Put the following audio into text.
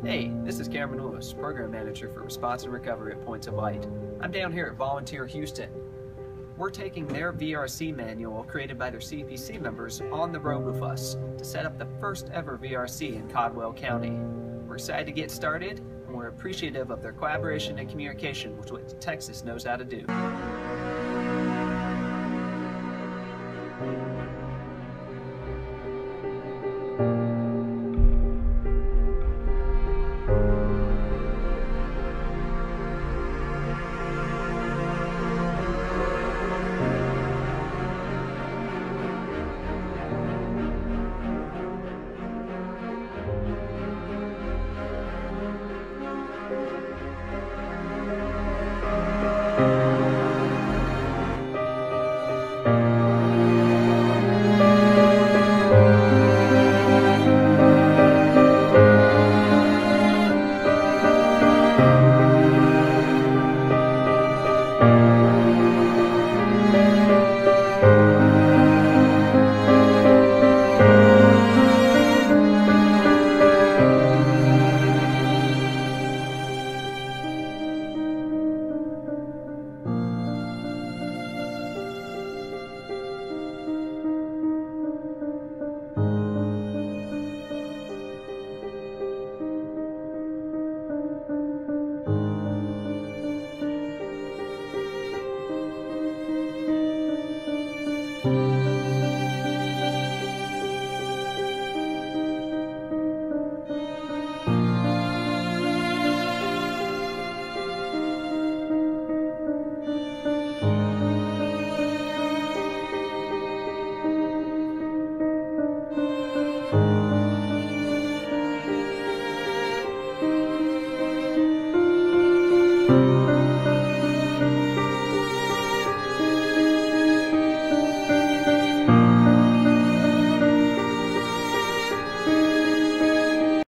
Hey, this is Cameron Lewis, Program Manager for Response and Recovery at Points of Light. I'm down here at Volunteer Houston. We're taking their VRC manual created by their CPC members on the road with us to set up the first ever VRC in Caldwell County. We're excited to get started, and we're appreciative of their collaboration and communication, which is what Texas knows how to do.